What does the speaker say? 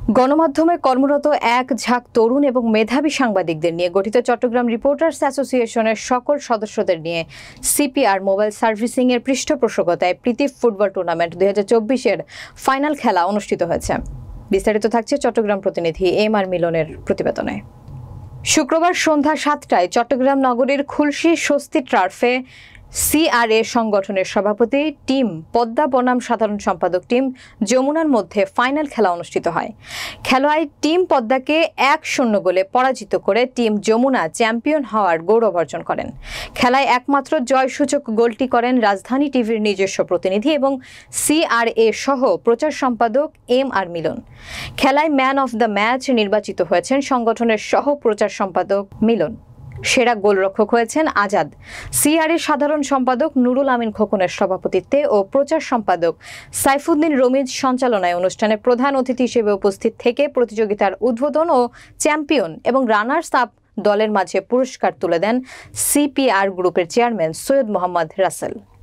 গণমাধ্যমে কর্মরত এক ঝাঁক তরুণ এবং মেধাবী সাংবাদিকদের নিয়ে গঠিত চট্টগ্রাম রিপোর্টার্স অ্যাসোসিয়েশনের সকল সদস্যদের নিয়ে সিপিআর মোবাইল সার্ভিসিং এর পৃষ্ঠপোষকতায় প্রীতি ফুটবল টুর্নামেন্ট 2024-এর ফাইনাল খেলা অনুষ্ঠিত হয়েছে। বিস্তারিত থাকছে চট্টগ্রাম প্রতিনিধি এম.আর. মিলনের প্রতিবেদনে। শুক্রবার সন্ধ্যা 7টায় চট্টগ্রাম নগরীর খুলশী স্বস্তি টার্ফে সিআরএ সংগঠনের সভাপতি টিম পদ্মা বনাম সাধারণ সম্পাদক টিম যমুনার মধ্যে ফাইনাল খেলা অনুষ্ঠিত হয়। খেলায় টিম পদ্মাকে 1-0 গোলে পরাজিত করে টিম যমুনা চ্যাম্পিয়ন হওয়ার গৌরব অর্জন করেন। খেলায় একমাত্র জয়সূচক গোলটি করেন রাজধানী টিভির নিজস্ব প্রতিনিধি এবং সিআরএ সহ প্রচার সম্পাদক এম.আর. মিলন। খেলায় ম্যান অফ দ্য ম্যাচ নির্বাচিত হয়েছেন সংগঠনের সহ প্রচার সম্পাদক মিলন। সেরা গোলরক্ষক হয়েছেন আজাদ। সিআরএ সাধারণ সম্পাদক নুরুল আমিন খোকনের সভাপতিত্বে ও প্রচার সম্পাদক সাইফুদ্দিন রমিজ সঞ্চালনায় অনুষ্ঠানে প্রধান অতিথি হিসেবে উপস্থিত থেকে প্রতিযোগিতার উদ্বোধন ও চ্যাম্পিয়ন এবং রানার্স আপ দলের মাঝে পুরস্কার তুলে দেন সিপিআর গ্রুপের চেয়ারম্যান সৈয়দ মোহাম্মদ রাসেল।